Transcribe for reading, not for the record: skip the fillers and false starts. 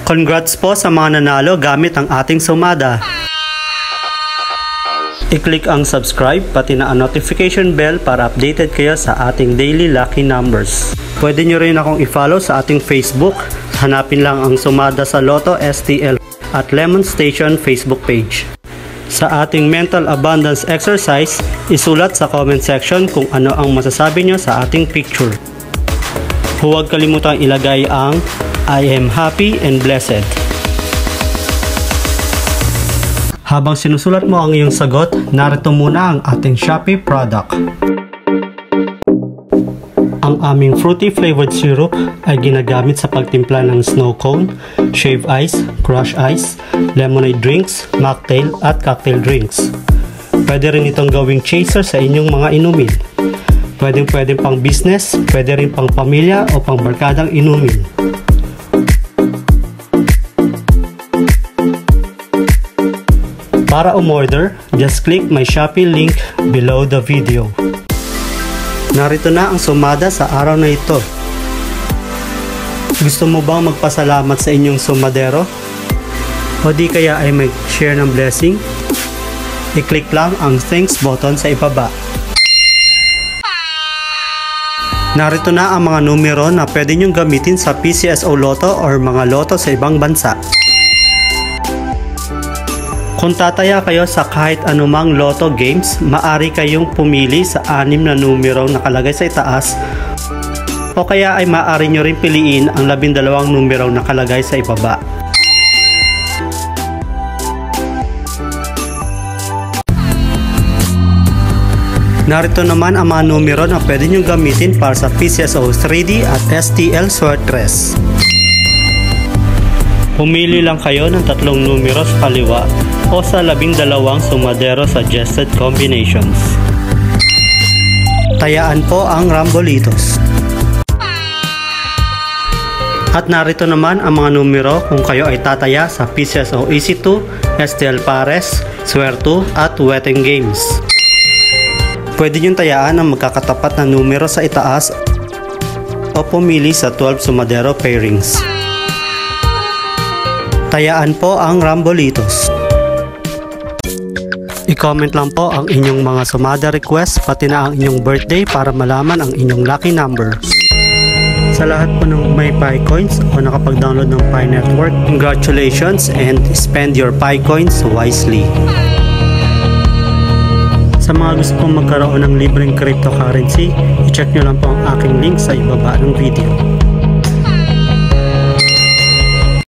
Congrats po sa mga nanalo gamit ang ating sumada. I-click ang subscribe pati na ang notification bell para updated kayo sa ating daily lucky numbers. Pwede nyo rin akong i-follow sa ating Facebook. Hanapin lang ang Sumada sa Lotto STL at Lemon Station Facebook page. Sa ating mental abundance exercise, isulat sa comment section kung ano ang masasabi nyo sa ating picture. Huwag kalimutang ilagay ang I am happy and blessed. Habang sinusulat mo ang iyong sagot, narito muna ang ating Shopee product. Ang aming fruity flavored syrup ay ginagamit sa pagtimpla ng snow cone, shave ice, crush ice, lemonade drinks, mocktail at cocktail drinks. Pwede rin itong gawing chaser sa inyong mga inumin. Pwede pang business, pwede rin pang pamilya o pang barkadang inumin. Para umorder, just click my Shopee link below the video. Narito na ang sumada sa araw na ito. Gusto mo bang magpasalamat sa inyong sumadero? O di kaya ay mag-share ng blessing? I-click lang ang thanks button sa ibaba. Narito na ang mga numero na pwede nyong gamitin sa PCSO Lotto or mga Lotto sa ibang bansa. Kung tataya kayo sa kahit anumang Lotto games, maaari kayong pumili sa 6 na numero nakalagay sa itaas o kaya ay maaari nyo rin piliin ang 12 numero nakalagay sa ibaba. Narito naman ang mga numero na pwede nyo gamitin para sa PCSO 3D at STL Sortress. Pumili lang kayo ng 3 numero sa kaliwa o sa 12 sumadero suggested combinations. Tayaan po ang Rambolitos. At narito naman ang mga numero kung kayo ay tataya sa PCSO Easy 2, STL Pares, Swerto at Wetting Games. Pwede nyo tayaan ang magkakatapat na numero sa itaas o pumili sa 12 sumadero pairings. Tayaan po ang Rambolitos. I-comment lang po ang inyong mga sumada request pati na ang inyong birthday para malaman ang inyong lucky number. Sa lahat po ng may Pi Coins o nakapag-download ng Pi Network, congratulations and spend your Pi Coins wisely. Sa mga gusto pong magkaroon ng libreng cryptocurrency, i-check nyo lang po ang aking link sa ibaba ng video.